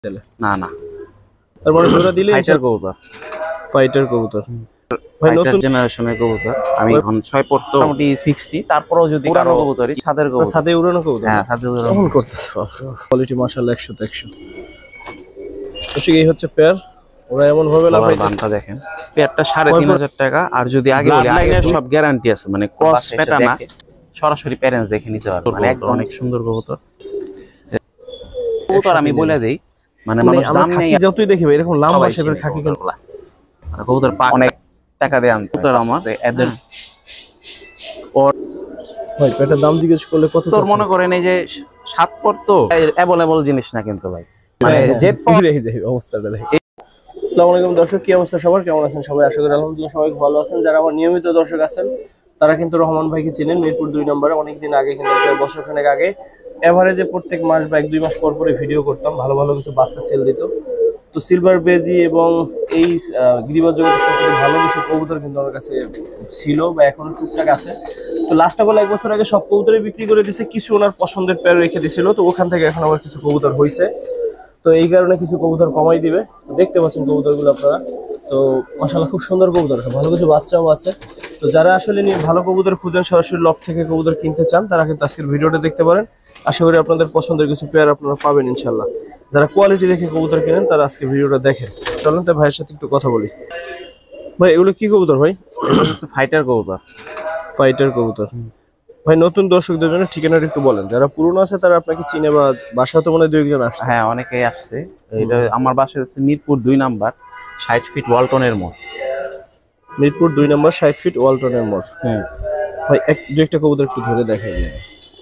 না না তারপরে জোড়া দিলে ফাইটার কবুতর ভাই নতুন জেনারেশনের কবুতর। আমি এখন 6 পড়তো মোটামুটি ফিক্সডই, তারপরেও যদি কারো কবুতরই ছাদের কবুতর, ছাদে উড়ানো কবুতর। হ্যাঁ ছাদে উড়ানো কেমন করতেছে কোয়ালিটি মাশাআল্লাহ 100 তে 100। দর্শক এই হচ্ছে পেয়ার, ওরা এমন ভাবে লাফাই। বানটা দেখেন, পেয়ারটা 3500 টাকা। আর যদি আগে বলি আগের সব গ্যারান্টি আছে, মানে ক্রস পেটা না, সরাসরি প্যারেন্টস দেখে নিতে পারবে। মানে একদম অনেক সুন্দর কবুতর। কবুতর আমি বলে দেই, মানে মানুষ দাম নেই যতই দেখি ভাই এরকম লম্বা শেপের খাকি কিন্তু মানে কবুতর অনেক টাকা দিয়ে আনতে। কবুতর আমার এদের ভাই পেটার দাম জিজ্ঞেস করলে কত? তোর মনে করেন এই যে 7 পর তো অ্যাভেলেবল জিনিস না কিন্তু ভাই, মানে যে পরে যায় অবস্থাটা দেখে। আসসালামু আলাইকুম দর্শক, কি অবস্থা সবার, কেমন আছেন সবাই? আশা করি আলহামদুলিল্লাহ সবাই ভালো আছেন। যারা আমার নিয়মিত দর্শক আছেন তারা কিন্তু রহমান ভাইকে চিনেন। মিরপুর 2 নম্বরে অনেকদিন আগে কিন্তু বছরখানেক আগে এভারেজে প্রত্যেক মাস বা 1-2 মাস পর পরে ভিডিও করতাম, ভালো ভালো কিছু বাচ্চা সেল দিত। তো সিলভার বেজি এবং এই গিরিবাজ জগতের সবচেয়ে ভালো কিছু কবুতর কিন্তু আমার কাছে ছিল বা এখনো টুকটাক আছে। তো লাস্টটা বলে 1 বছর আগে সব কবুতরই বিক্রি করে দিয়েছে, কিছু ওনার পছন্দের পেয়ার রেখে দিয়েছিল। তো ওখান থেকে এখন আবার কিছু কবুতর হয়েছে, তো এই কারণে কিছু কবুতর কমাই দিবে। তো দেখতে পাচ্ছেন কবুতরগুলো আপনারা, তো মাশাআল্লাহ খুব সুন্দর কবুতর আছে, ভালো কিছু বাচ্চাও আছে। তো যারা আসলে নিয়ে ভালো কবুতর খুঁজেন, সরাসরি লফট থেকে কবুতর কিনতে চান, তারা কিন্তু আজকের ভিডিওটা দেখতে পারেন। আশা করি আপনাদের পছন্দের কিছু পেয়ার আপনারা পাবেন ইনশাল্লাহ। যারা কোয়ালিটি দেখে কবুতর কেনেন তারা আজকে ভিডিওটা দেখেন। চলুন তো ভাইয়ের সাথে একটু কথা বলি। ভাই এগুলো কি কবুতর ভাই? ফাইটার কবুতর। ফাইটার কবুতর ভাই, নতুন দর্শকদের জন্য ঠিকানাটা একটু বলেন। যারা পুরনো আছে তারা আপনাকে চিনে, বা বাসা তো মনে হয় 2-1 জন আসছে। হ্যাঁ অনেকেই আসছে। এটা আমার বাসা হচ্ছে মিরপুর 2 নাম্বার, 60 ফিট ওয়ালটনের মোড়। মিরপুর 2 নম্বর 60 ফিট ওয়ালটনের মোড়। ভাই একটা কবুতর একটু ধরে দেখাই দিন।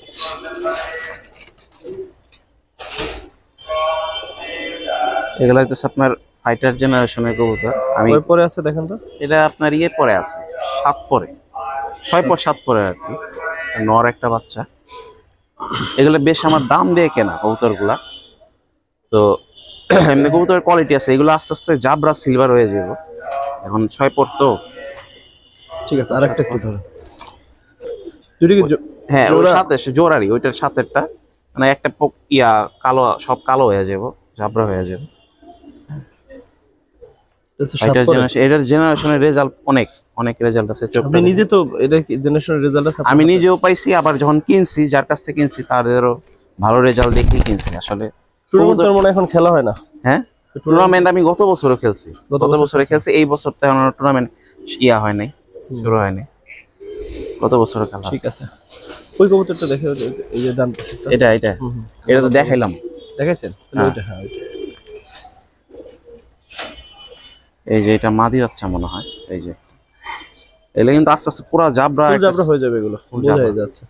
এগুলো হচ্ছে আপনার ফাইটার জেনারেশনের কবুতর। আমি পরে আছে দেখেন তো, এটা আপনার ইয়ে পরে আছে 7 পরে, 6 পর 7 পরে আর কি, নর একটা বাচ্চা। এগুলো বেশ আমার দাম দিয়ে কেনা কবুতর গুলা। তো এমনি কবুতরের কোয়ালিটি আছে, এগুলো আস্তে আস্তে জাবরা সিলভার হয়ে যাবে। এখন 6 পর তো। ঠিক আছে, আরেকটা একটু ধরে দুটি। হ্যাঁ ওর সাথে জোরারি, ওইটার সাথেরটা মানে একটা ইয়া কালো, সব কালো হয়ে যাবে, জাবরা হয়ে যাবে। এটার জেনারেশনের রেজাল্ট অনেক রেজাল্ট আছে। আপনি নিজে তো এটা জেনারেশনের রেজাল্ট আছে? আমি নিজেও পাইছি, আবার যখন কিনছি যার কাছ থেকে কিনছি তাদেরও ভালো রেজাল্ট দেখেই কিনছি। আসলে টুর্নামেন্ট মনে এখন খেলা হয় না। হ্যাঁ টুর্নামেন্ট আমি গত বছরও খেলছি, এই বছরটা টুর্নামেন্ট ইয়া হয় নাই, শুরু হয় নাই, গত বছরও খেলা। ঠিক আছে, ওই কবুতরটা দেখে, এই যে ডান পাশেরটা, এটা তো দেখাইলাম, দেখাইছেন? ওইটা, হ্যাঁ ওইটা। এই যে এটা মাদি বাচ্চা মনে হয়। এই যে এগুলো কিন্তু আস্তে আস্তে পুরো জাবরা হয়ে যাবে, এগুলো বোঝা যাচ্ছে।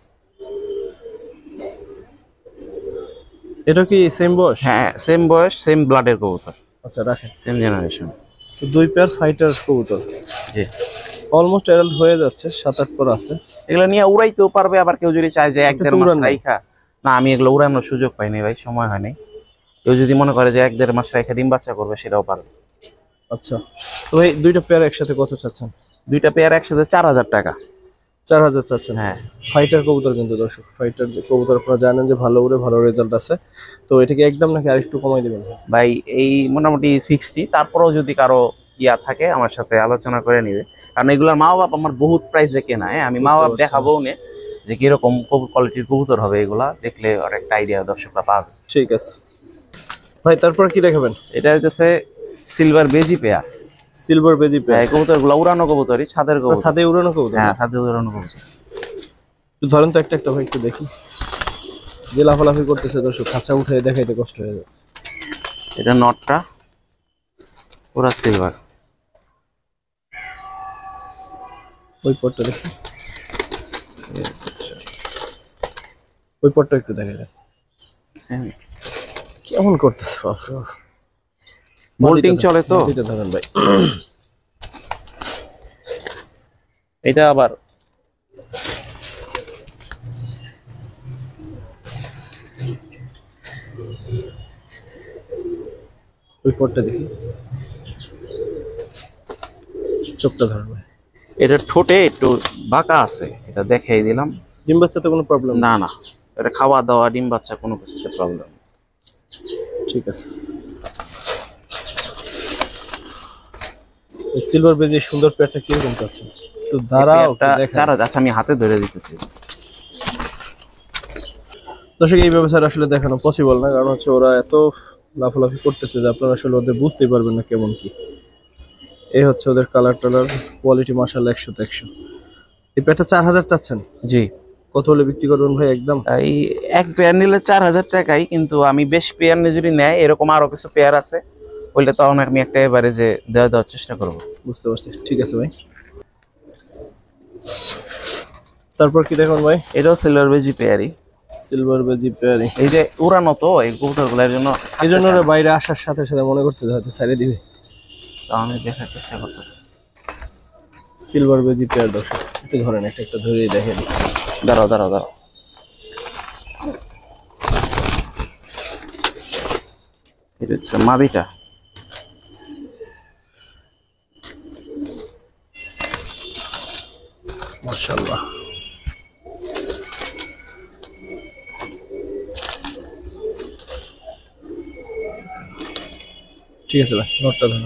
এটা কি সেম বয়স? হ্যাঁ সেম বয়স, সেম ব্লাডের কবুতর। আচ্ছা রাখেন, সেম জেনারেশন। তো 2 পেয়ার ফাইটার কবুতর, জি অলমোস্ট অ্যাডাল্ট হয়ে যাচ্ছে, 7-8 পর আছে। এগুলো নিয়ে উড়াইতেও পারবে, আবার কেউ যদি চায় যে 1-1.5 মাস রাইখা, না আমি এগুলো উড়ানোর সুযোগ পাইনি ভাই, সময় হয়নি। কেউ যদি মনে করে যে 1-1.5 মাস রাইখা ডিম বাচ্চা করবে, সেটাও পারবে। আচ্ছা, তো ভাই 2টা পেয়ার একসাথে কত চাচ্ছেন? 2টা পেয়ার একসাথে 4000 টাকা। 4000 চাচ্ছেন? হ্যাঁ ফাইটার কবুতর কিন্তু দর্শক, ফাইটার যে কবুতর আপনারা জানেন যে ভালো উড়ে, ভালো রেজাল্ট আছে। তো এটাকে একদম নাকি আরেকটু কমাই দিবেন ভাই? এই মোটামুটি ফিক্সডই, তারপরেও যদি কারো ইয়া থাকে আমার সাথে আলোচনা করে নিবে। কারণ এগুলোর মা বাপ আমার বহুত প্রাইসে কেনা। আমি মা বাপ দেখাবো না যে কিরকম কোয়ালিটির কবুতর হবে, এগুলা দেখলে আর একটা আইডিয়া দর্শকরা পাবে। ঠিক আছে ভাই, তারপর কি দেখাবেন? এটা হচ্ছে silver budgie pair. Silver budgie pair, কবুতরগুলো উড়ানো কবুতরই, ছাদের কবুতর। ছাদে উড়ানো কবুতর? হ্যাঁ ছাদে উড়ানো কবুতর। একটু ধরেন তো একটা ভাই, একটু দেখি। যে লাফালাফি করতেছে দর্শক, খাঁচা উঠে দেখাইতে কষ্ট হয়ে যাচ্ছে। এটা নটটা পুরা সিলভার। ওই পটটা দেখি, ওই পটটা একটু দেখা যায় কেমন করতেছে। বোল্টিং চলে তো। এটা ধরেন ভাই, এটা আবার ওই পটটা দেখি, চোখটা ধরেন ভাই। এটা ঠোঁটে একটু বাঁকা আছে, এটা দেখাই দিলাম। ডিম বাচ্চাতে কোনো প্রবলেম? না এটা খাওয়া দাওয়া, ডিম বাচ্চা কোনো কিছুতে প্রবলেম। ঠিক আছে, এই সিলভার বেজ এই সুন্দর পেয়ারটা কিরকম চাচ্ছেন? একটু দাঁড়াও, একটা 4000। আচ্ছা আমি হাতে ধরে দিতেছি। দর্শক এই ব্যবসাটা আসলে দেখানো পসিবল না, কারণ হচ্ছে ওরা এত লাফালাফি করতেছে যে আপনারা আসলে ওদের বুঝতেই পারবেন না কেমন কি। এই হচ্ছে ওদের কালার টালার কোয়ালিটি, মাশাআল্লাহ 100 তে 100। এই পেয়ারটা 4000 চাচ্ছেন? জি। কত হলে বিক্রি করবেন ভাই একদম? এই এক পেয়ার নিলে 4000 টাকাই, কিন্তু আমি বেশ পেয়ার নিয়ে যদি নেয়, এরকম আরো কিছু পেয়ার আছে, বললে তখন আমি একটা এভারেজে দেওয়ার চেষ্টা করব। বুঝতে পারছি, ঠিক আছে ভাই। তারপর কি দেখুন ভাই? এটাও সিলভার বেজি পেয়ারই। সিলভার বেজি পেয়ারি। এই যে উড়ানো তো এই কবুতরগুলোর জন্য, এই জন্য ওরা বাইরে আসার সাথে সাথে মনে করছে যে হয়তো ছেড়ে দিবে। তো আমি দেখার চেষ্টা করতেছি। সিলভার বেজি পেয়ার দর্শক, একটু ধরেন, একটা একটা ধরে দেখেন। দাঁড়াও দাঁড়াও দাঁড়াও, এটা হচ্ছে মাদিটা। মাশাআল্লাহ। ঠিক আছে ভাই, নোটটা ধরুন।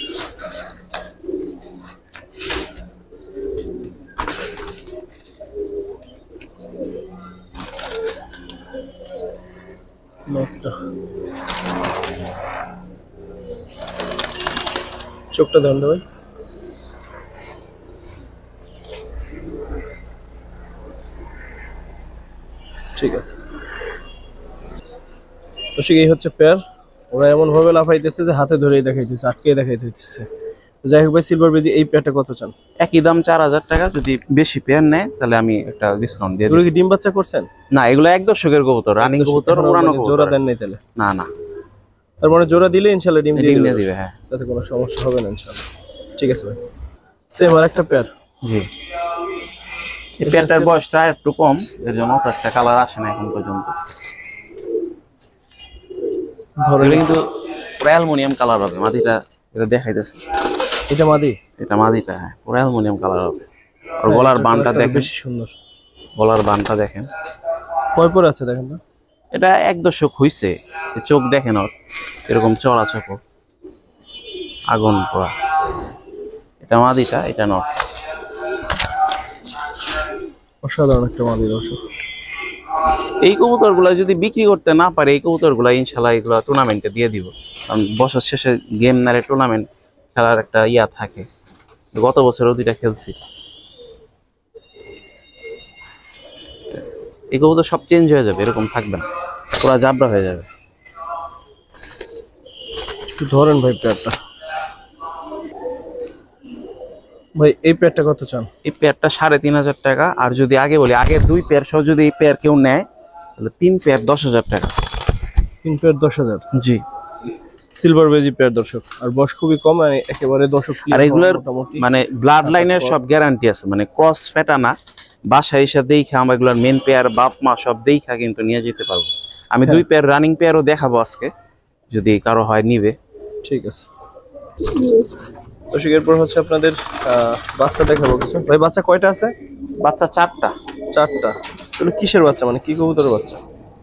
নোটটা, চোখটা ধরুন ভাই। ঠিক আছে দর্শক, এই হচ্ছে পেয়ার। ওরা এমন ভাবে লাফাইতেছে যে হাতে ধরেই দেখাইতেছে, আটকে দেখাইতেছে। যাই হোক ভাই, সিলভার বেজি এই পেয়ারটা কত চান? একই দাম 4000 টাকা। যদি বেশি পেয়ার নেয় তাহলে আমি একটা ডিসকাউন্ট দিয়ে এগুলো দিই। কি ডিম বাচ্চা করছেন? না, এগুলো এক দশকের কবুতর, রানিং কবুতর, উড়ানো কবুতর। জোড়া দেন নাই তাহলে? না না, তার মানে জোড়া দিলে ইনশাআল্লাহ ডিম দিয়ে দিবে দিবে। হ্যাঁ, তাতে কোনো সমস্যা হবে না ইনশাআল্লাহ। ঠিক আছে ভাই, সেম আর একটা পেয়ার। জি। এই পেয়ারটার বয়সটা একটু কম, এর জন্য একটা কালার আসে না এখন পর্যন্ত। ধরে কিন্তু পুরো অ্যালুমিনিয়াম কালার হবে মাদিটা, এটা দেখাইতেছে। এটা মাদি? এটা মাদিটা, হ্যাঁ, পুরো অ্যালুমিনিয়াম কালার হবে। আর গলার বানটা দেখেন, বেশি সুন্দর। গলার বানটা দেখেন। কয় পরে আছে দেখেন না? এটা এক দশক হইছে। চোখ দেখেন ওর, এরকম চড়া চোখ, আগুন পোড়া। এটা মাদিটা, এটা নট। অসাধারণ একটা মাদি দর্শক। এই কবুতরগুলা যদি বিক্রি করতে না পারে, এই কবুতরগুলা ইনশাল্লাহ এগুলো টুর্নামেন্টে দিয়ে দিব। কারণ বছর শেষে গেম নারে টুর্নামেন্ট খেলার একটা ইয়া থাকে। গত বছরও 2টা খেলছি। এই কবুতর সব চেঞ্জ হয়ে যাবে, এরকম থাকবে না, পুরা জাবরা হয়ে যাবে। একটু ধরেন ভাই পেয়ারটা। ভাই এই পেয়ারটা কত চান? এই পেয়ারটা 3500 টাকা। আর যদি আগে বলি, আগের 2 পেয়ার সহ যদি এই পেয়ার কেউ নেয়, তাহলে 3 পেয়ার 10,000 টাকা। 3 পেয়ার 10,000? জি। সিলভার বেজি পেয়ার দর্শক, আর বয়স খুবই কম, মানে একেবারে দর্শক। আর এগুলোর মানে ব্লাড লাইনের সব গ্যারান্টি আছে, মানে ক্রস ফেটা না। বাসায় এসে দেখে আমরা এগুলোর মেন পেয়ার বাপ মা সব দেখা কিন্তু নিয়ে যেতে পারবো। আমি 2 পেয়ার রানিং পেয়ারও দেখাবো আজকে, যদি কারো হয় নিবে। ঠিক আছে দর্শক, এরপর হচ্ছে আপনাদের বাচ্চা দেখাবো কিছু। ভাই বাচ্চা কয়টা আছে? বাচ্চা 4টা। 4টা? এগুলো কিসের বাচ্চা, মানে কি কবুতরের বাচ্চা?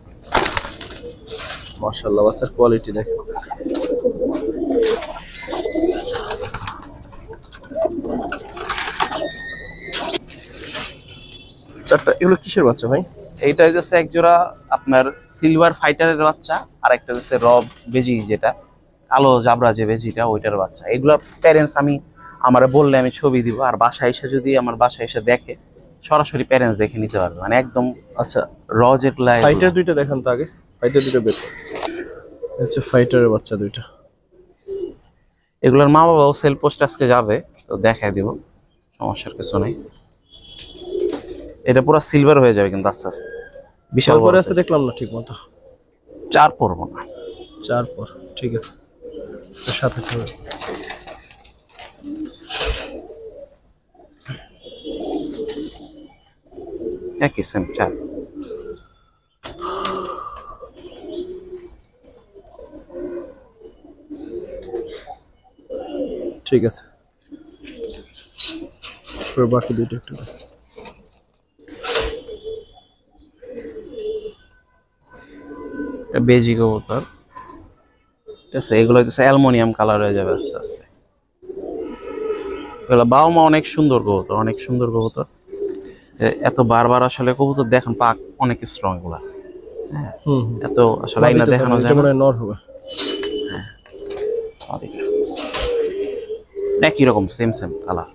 মাশাআল্লাহ, বাচ্চার কোয়ালিটি দেখেন। চারটা, এগুলো কিসের বাচ্চা ভাই? এইটা হচ্ছে এক জোড়া আপনার সিলভার ফাইটারের বাচ্চা, আর একটা হচ্ছে রব বেজি, যেটা কালো জাবরা যে বেজিটা, ওইটার বাচ্চা। এগুলোর প্যারেন্টস আমি বললে আমি ছবি দিব, আর বাসায় এসে যদি আমার বাসায় এসে দেখে, সরাসরি প্যারেন্টস দেখে নিতে পারবে, মানে একদম। আচ্ছা, র যেগুলা, ফাইটার দুইটা দেখান তো আগে। ফাইটার দুইটা বের হচ্ছে, ফাইটারের বাচ্চা দুইটা। এগুলোর মা বাবাও সেল পোস্ট আজকে যাবে, তো দেখাই দিব, সমস্যার কিছু নেই। এটা পুরো সিলভার হয়ে যাবে কিন্তু আস্তে আস্তে। বিশাল পরে আছে দেখলাম না ঠিক মতো। 4 পড়বো না। 4 পর, ঠিক আছে। সাথে থাকবে। একই সেম 4। ঠিক আছে, বাকি দুইটা একটু বেজি কবুতর, ঠিক আছে। এগুলো হচ্ছে অ্যালুমিনিয়াম কালার হয়ে যাবে আস্তে আস্তে। এগুলো বাবা মা অনেক সুন্দর কবুতর, অনেক সুন্দর কবুতর। এত বারবার আসলে কবুতর দেখেন পাক অনেক স্ট্রং এগুলা। হ্যাঁ, এত আসলে আইনা দেখানো যায় না। নর হবে একই রকম সেম কালার।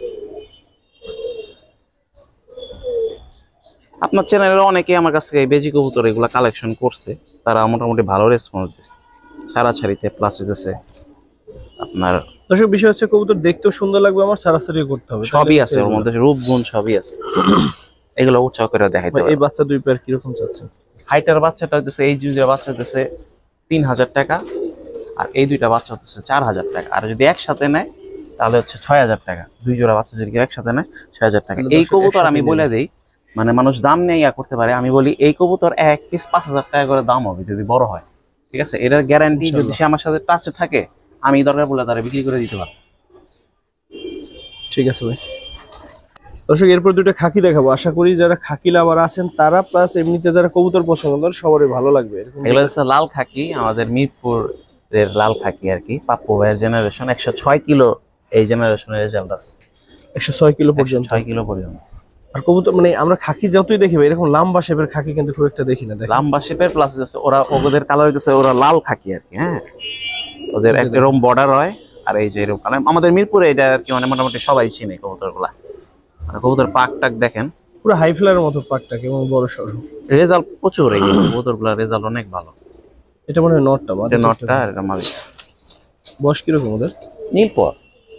আপনার চ্যানেলে অনেকে আমার কাছ থেকে এই বেজি কবুতর এগুলা কালেকশন করছে, তারা মোটামুটি ভালো রেসপন্স দিচ্ছে, ছাড়াছাড়িতে প্লাস হইতেছে আপনার। দর্শক বিষয় হচ্ছে কবুতর দেখতেও সুন্দর লাগবে, আমার ছাড়াছাড়ি করতে হবে, সবই আছে ওর মধ্যে, রূপ গুণ সবই আছে। এগুলো উৎসাহ করে দেখাইতে এই বাচ্চা দুই পেয়ার কিরকম চাচ্ছেন? হাইটার বাচ্চাটা হচ্ছে, এই দুইটা বাচ্চা হচ্ছে 3000 টাকা, আর এই দুইটা বাচ্চা হচ্ছে 4000 টাকা। আর যদি একসাথে নেয় তাহলে হচ্ছে 6000 টাকা। দুই জোড়া বাচ্চা যদি একসাথে নেয় 6000 টাকা। এই কবুতর আমি বলে দেই, মানে মানুষ দাম নিয়ে ইয়া করতে পারে, আমি বলি এই কবুতর এক পিস 5000 টাকা করে দাম হবে যদি বড় হয়, ঠিক আছে? এটার গ্যারান্টি যদি সে আমার সাথে টাচে থাকে, আমি দরকার পড়লে তারা বিক্রি করে দিতে পারবো। ঠিক আছে ভাই। দর্শক এরপর দুটো খাকি দেখাবো, আশা করি যারা খাকি লাভার আছেন তারা, প্লাস এমনিতে যারা কবুতর পছন্দ করেন সবারই ভালো লাগবে। এগুলো হচ্ছে লাল খাকি, আমাদের মিরপুরের লাল খাকি আর কি, পাপ্পু ভাইয়ের জেনারেশন। 106 কিলো এই জেনারেশনের রেজাল্ট আছে, 106 কিলো পর্যন্ত। 6 কিলো পর্যন্ত। আর কবুতর মানে আমরা খাকি যতই দেখি ভাই, এরকম লাম্বা শেপের খাকি কিন্তু খুব একটা দেখি না। লাম্বা শেপের প্লাস হচ্ছে ওদের কালার হইতেছে ওরা লাল খাকি আর কি। হ্যাঁ, ওদের একটা এরকম বর্ডার হয়, আর এই যে এরকম কালার। আমাদের মিরপুরে এটা আর কি মানে মোটামুটি সবাই চিনে কবুতরগুলা। মানে কবুতর পাক টাক দেখেন পুরো হাই ফ্লাইয়ের মতো পাকটা, কেমন বড় সরু। রেজাল্ট প্রচুর, এই কবুতরগুলা রেজাল্ট অনেক ভালো। এটা মনে হয় নটটা, এটা নটটা, আর এটা মাদি। বয়স কিরকম ওদের? নীলপর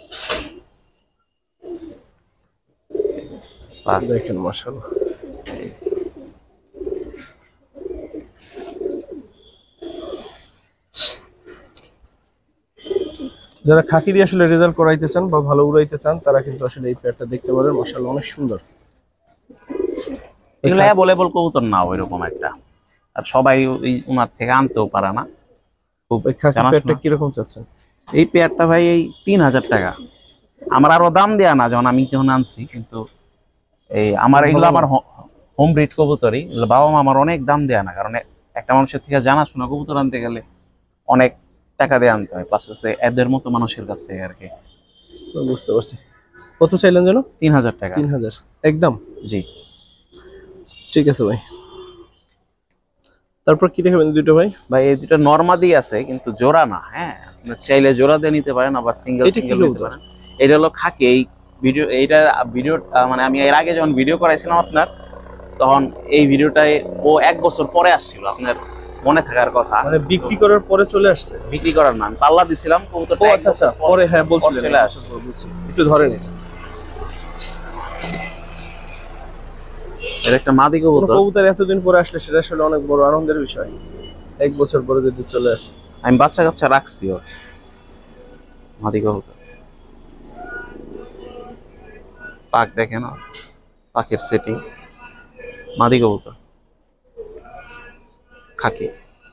দেখেন মাশাআল্লাহ। যারা খাকি দিয়ে আসলে রেজাল্ট করাইতে চান বা ভালো উড়াইতে চান, তারা কিন্তু আসলে এই পেয়ারটা দেখতে পারেন। মাশাআল্লাহ অনেক সুন্দর। এগুলো অ্যাভেলেবল কবুতর না ওইরকম একটা, আর সবাই ওই উনার থেকে আনতেও পারে না। খুব খাকি পেয়ারটা কিরকম চাচ্ছেন? এই পেয়ারটা ভাই এই 3000 টাকা। আমার আরো দাম দেয়া না, যখন আমি যখন আনছি, কিন্তু এই আমার এগুলো আমার হোম ব্রিড কবুতরই, বাবা মা আমার অনেক দাম দেয়া না, কারণ একটা মানুষের থেকে জানাশোনা কবুতর আনতে গেলে অনেক টাকা দিয়ে আনতে হয়, প্লাস হচ্ছে এদের মতো মানুষের কাছ থেকে আর কি। বুঝতে পারছি। কত চাইলেন যেন? 3000 টাকা। 3000 একদম? জি ঠিক আছে ভাই। তারপর কি দেখাবেন দুটো ভাই? ভাই এই দুটো নরমাদি আছে, কিন্তু জোড়া না। হ্যাঁ, চাইলে জোড়া দিয়ে নিতে পারেন, আবার সিঙ্গেল নিতে পারেন। এটা হলো খাকি। এই ভিডিও মানে আমি এর আগে যখন ভিডিও করাইছিলাম আপনার, তখন এই ভিডিওটায় ও 1 বছর পরে আসছিল, আপনার মনে থাকার কথা। মানে বিক্রি করার পরে চলে আসছে? বিক্রি করার না, আমি পাল্লা দিছিলাম কবুতরটা। আচ্ছা আচ্ছা, পরে হ্যাঁ বলছিলেন। চলে আসছে। একটু ধরেন এটা। এর একটা মাদি কবুতর। কবুতর এতদিন পরে আসলে সেটা আসলে অনেক বড় আনন্দের বিষয়। 1 বছর পরে যদি চলে আসে। আমি বাচ্চা কাচ্চা রাখছি ওর। মাদি কবুতর পাক দেখেন, পাকের সেটিং। মাদি কবুতর খাকি।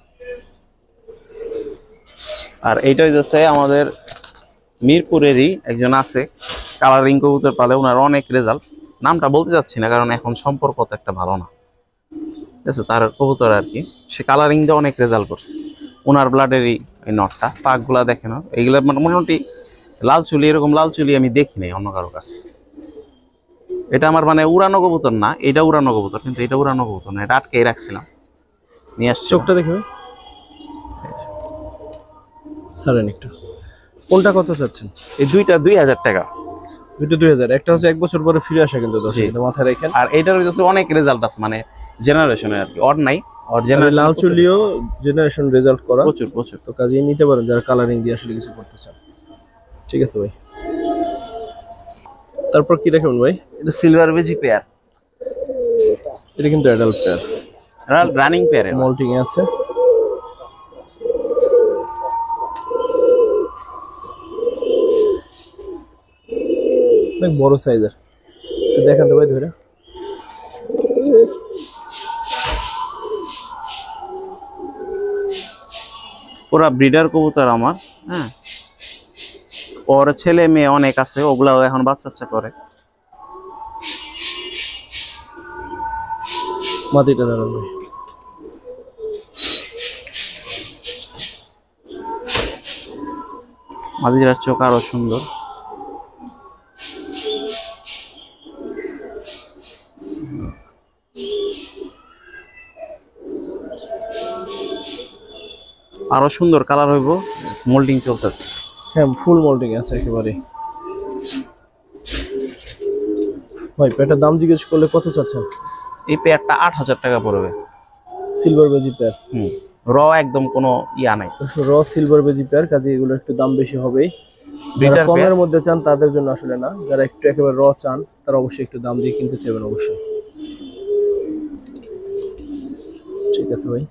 আর এইটাই হচ্ছে আমাদের মিরপুরেরই একজন আছে, কালারিং কবুতর পালে, ওনার অনেক রেজাল্ট। নামটা বলতে যাচ্ছি না, কারণ এখন সম্পর্ক তো একটা ভালো না, ঠিক আছে? তার কবুতর আর কি, সে কালারিং দিয়ে অনেক রেজাল্ট করছে। ওনার ব্লাডেরই এই নটটা। পাকগুলা দেখেন, এইগুলা মোটামুটি লাল চুলি, এরকম লাল চুলি আমি দেখি নাই অন্য কারো কাছে। এটা আমার মানে উড়ানো কবুতর না, এটা উড়ানো কবুতর, কিন্তু এটা উড়ানো কবুতর না, এটা আটকে রাখছিলাম, নিয়ে আসছি। চোখটা দেখবে ছাড়েন একটু। কোনটা কত চাচ্ছেন? এই দুইটা 2000 টাকা। দুটো 2000। একটা হচ্ছে 1 বছর পরে ফিরে আসা, কিন্তু দর্শক এটা মাথায় রাখেন। আর এইটার হচ্ছে অনেক রেজাল্ট আছে, মানে জেনারেশনের আর কি, অর নাই। অর জেনারেশন লাল চুলিও জেনারেশন রেজাল্ট করা প্রচুর প্রচুর। তো কাজে নিতে পারেন যারা কালারিং দিয়ে আসলে কিছু করতে চান। ঠিক আছে ভাই। তারপর কি দেখবেন ভাই? এটা সিলভার বেজি পেয়ার। এটা কিন্তু adult pair, running pair, moulting এ আছে। অনেক বড় সাইজের। একটু দেখান তো ভাই ধরে। পুরা ব্রিডার কবুতর আমার। হ্যাঁ, ওর ছেলে মেয়ে অনেক আছে, ওগুলাও এখন বাচ্চা করে। মাটিটা ধরেন ভাই। মাদিরার চোখ আরো সুন্দর। আরো সুন্দর কালার হইব, মোল্ডিং চলতেছে। হ্যাঁ ফুল মোল্ডিং আছে একেবারে। ভাই পেয়ারটার দাম জিজ্ঞেস করলে কত চাচ্ছেন? এই পেয়ারটা 8,000 টাকা পড়বে। Silver budgie pair. র একদম কোনো ইয়া নাই, র সিলভার বেজি পেয়ার, কাজে এগুলো একটু দাম বেশি হবেই। যারা দুইটার কমের পেয়ার। মধ্যে চান তাদের জন্য আসলে না, যারা একটু একেবারে র চান তারা অবশ্যই একটু দাম দিয়ে কিনতে চাইবেন অবশ্যই। ঠিক আছে ভাই,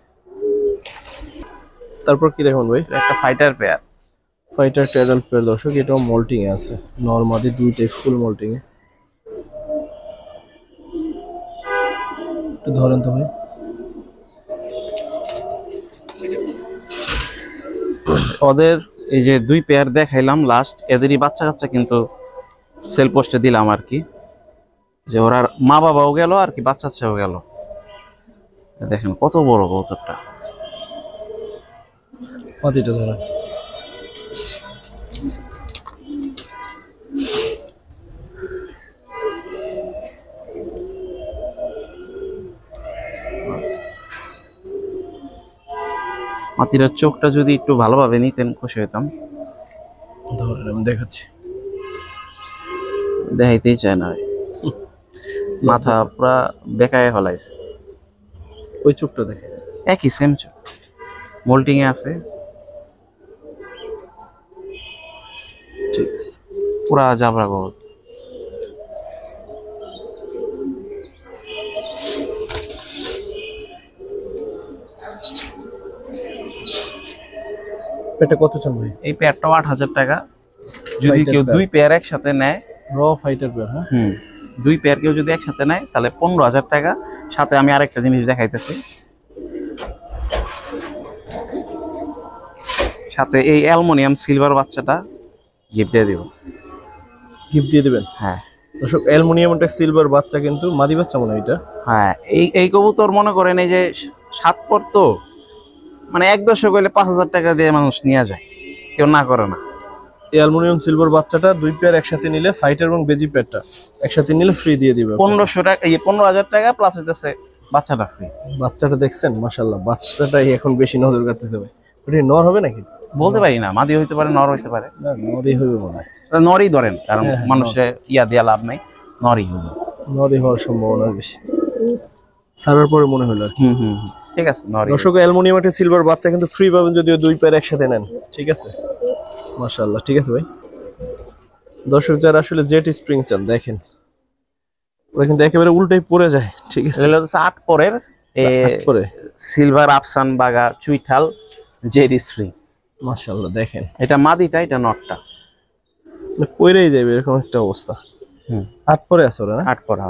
তারপর কি দেখুন ভাই? একটা ফাইটার পেয়ার। ফাইটার টেডাল পেয়ার দর্শক, এটাও মোল্টিং এ আছে, নরমালি দুইটাই ফুল মোল্টিং এ। একটু ধরেন তো ভাই। ওদের এই যে 2 পেয়ার দেখাইলাম লাস্ট, এদেরই বাচ্চা কাচ্চা কিন্তু সেল পোস্টে দিলাম আর কি, যে ওরা মা বাবাও গেল আর কি, বাচ্চা কাচ্চাও গেল। দেখেন কত বড় কবুতরটা। মাটিটা ধরেন। মাতিরার চোখটা যদি একটু ভালোভাবে নিতেন খুশি হইতাম। ধরেন আমি দেখাচ্ছি। দেখাইতেই চায় না, মাথা পুরা বেকায় ফলাইছে। ওই চোখটা দেখে একই সেম চোখ, মোল্টিং এ আছে, ঠিক আছে। পুরা জাবরা কবুতর। এটা কত চান ভাই? এই পেয়ারটাও 8,000 টাকা। যদি Fighter কেউ pair। 2 পেয়ার একসাথে নেয়, র ফাইটার পেয়ার। হ্যাঁ 2 পেয়ার কেউ যদি একসাথে নেয় তাহলে 15,000 টাকা। সাথে আমি আরেকটা জিনিস দেখাইতেছি, সাথে এই অ্যালুমিনিয়াম সিলভার বাচ্চাটা গিফট দিয়ে দিব। গিফট দিয়ে দিবেন? হ্যাঁ দর্শক অ্যালুমিনিয়াম একটা সিলভার বাচ্চা, কিন্তু মাদি বাচ্চা মনে হয় এটা। হ্যাঁ, এই কবুতর মনে করেন এই যে 7 পর, তো মানে 1 দশক হইলে 5,000 টাকা দিয়ে মানুষ নিয়ে যায়, কেউ না করে না। এই অ্যালুমিনিয়াম সিলভার বাচ্চাটা 2 পেয়ার একসাথে নিলে, ফাইটার এবং বেজি পেয়ারটা একসাথে নিলে ফ্রি দিয়ে দিবে। 1500 টাকা, এই 15,000 টাকা প্লাস হইতেছে বাচ্চাটা ফ্রি। বাচ্চাটা দেখছেন? মাশাআল্লাহ, বাচ্চাটাই এখন বেশি নজর কাটতেছে ভাই। ওটা নর হবে নাকি? বলতে পারি না, মাদি হইতে পারে, নর হইতে পারে। না নরই হবে মনে হয়। নরই ধরেন, কারণ হ্যাঁ, মানুষের ইয়া দিয়া লাভ নাই, নরই হবে। নরই হওয়ার সম্ভাবনা বেশি, সারার পরে মনে হলো আর কি। ঠিক আছে, নরই। দর্শক অ্যালুমিনিয়াম একটা সিলভার বাচ্চা কিন্তু ফ্রি পাবেন যদিও 2 পেয়ার একসাথে নেন। ঠিক আছে, মাশাআল্লাহ। ঠিক আছে ভাই, দর্শক যারা আসলে জেট স্প্রিং চান দেখেন, ওরা কিন্তু একেবারে উল্টাই পড়ে যায়। ঠিক আছে, এগুলো হচ্ছে 8 পরের পরে সিলভার আফসান বাগা চুইঠাল জেডি স্প্রিং। মাশাআল্লাহ দেখেন, এটা মাদিটা, এটা নটটা। মানে পড়েই যাবে এরকম একটা অবস্থা। 8 পরে আছে ওরা না? 8 পর।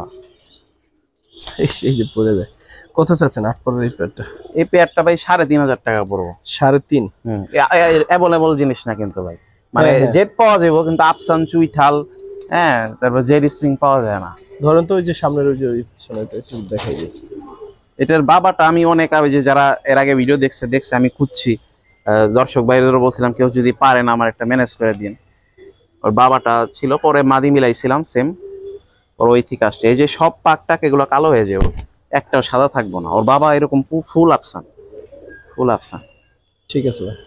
এই যে পড়ে যায়। কত চাচ্ছেন 8 পরের এই পেয়ারটা? এই পেয়ারটা ভাই 3,500 টাকা পড়বো। 3.5? অ্যাভেলেবল জিনিস না কিন্তু ভাই, মানে হ্যাঁ, হ্যাঁ। জেড পাওয়া যাবে কিন্তু আফসান চুইঠাল, হ্যাঁ, তারপর জেড স্প্রিং পাওয়া যায় না। ধরেন তো ওই যে সামনের ওই যে ওই পিছনেটা একটু দেখাই দিই। এটার বাবাটা আমি অনেক আগে, যে যারা এর আগে ভিডিও দেখছে আমি খুঁজছি, দর্শক ভাইদেরও বলছিলাম কেউ যদি পারেন আমার একটা ম্যানেজ করে দিন। ওর বাবাটা ছিল, পরে মাদি মিলাইছিলাম সেম, ওর ওই থেকে আসছে। এই যে সব পাকটাক এগুলো কালো হয়ে যাবে, একটাও সাদা থাকবো না। ওর বাবা এরকম ফুল আফসান, ফুল আফসান। ঠিক আছে ভাই,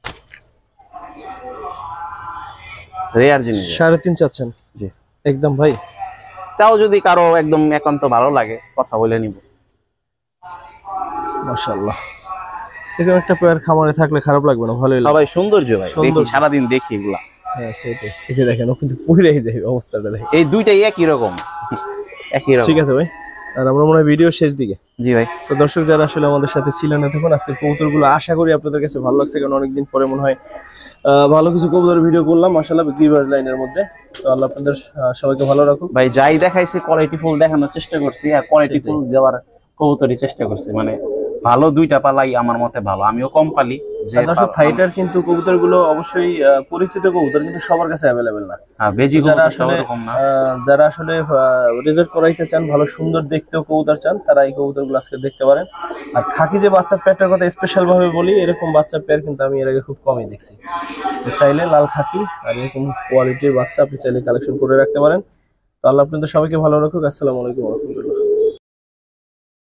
রেয়ার জিনিস। 3.5 চাচ্ছেন? জি একদম ভাই। তাও যদি কারো একদম একান্ত ভালো লাগে কথা বলে নিব। মাশাআল্লাহ, এরকম একটা পেয়ার খামারে থাকলে খারাপ লাগবে না, ভালোই লাগবে। সবাই সৌন্দর্য ভাই, সৌন্দর্য। দেখি সারাদিন দেখি এগুলা। হ্যাঁ সেটাই, এই যে দেখেন ও কিন্তু পুড়েই যায়, অবস্থাটা দেখেন। এই দুইটাই একই রকম, একই রকম। ঠিক আছে ভাই, আর আমরা মনে হয় ভিডিও শেষ দিকে। জি ভাই। তো দর্শক যারা আসলে আমাদের সাথে ছিলেন এতক্ষণ, আজকের কবুতরগুলো আশা করি আপনাদের কাছে ভালো লাগছে, কারণ অনেকদিন পরে মনে হয় ভালো কিছু কবুতরের ভিডিও করলাম মাশাআল্লাহ গিভার্স লাইনের মধ্যে। তো আল্লাহ আপনাদের সবাইকে ভালো রাখুন ভাই। যাই দেখাইছি কোয়ালিটি ফুল দেখানোর চেষ্টা করছি, আর কোয়ালিটি ফুল দেওয়ার কবুতরই চেষ্টা করছি, মানে ভালো দুইটা পালাই আমার মতে ভালো, আমিও কম পালি। যে দর্শক ফাইটার কিন্তু কবুতরগুলো অবশ্যই পরিচিত কবুতর, কিন্তু সবার কাছে অ্যাভেলেবেল না। বেজি যারা কবুতর আসলে এরকম না। যারা আসলে রেজাল্ট করাইতে চান, ভালো সুন্দর দেখতেও কবুতর চান, তারা এই কবুতরগুলো আজকে দেখতে পারেন। আর খাকি যে বাচ্চা পেয়ারটার কথা স্পেশাল ভাবে বলি, এরকম বাচ্চা পেয়ার কিন্তু আমি এর আগে খুব কমই দেখছি। তো চাইলে লাল খাকি আর এরকম কোয়ালিটির বাচ্চা আপনি চাইলে কালেকশন করে রাখতে পারেন। তো আল্লাহ আপনাদের সবাইকে ভালো রাখুক। আসসালামু আলাইকুম ওয়া রাহমাতুল্লাহ।